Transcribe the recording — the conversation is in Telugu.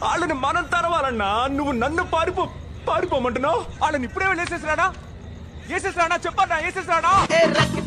వాళ్ళని మనం తరవాలన్నా నువ్వు నన్ను పారిపోమంటున్నావు. వాళ్ళని ఇప్పుడే వేసేసిరాడా చెప్పన్నా వేసేసిరాడా.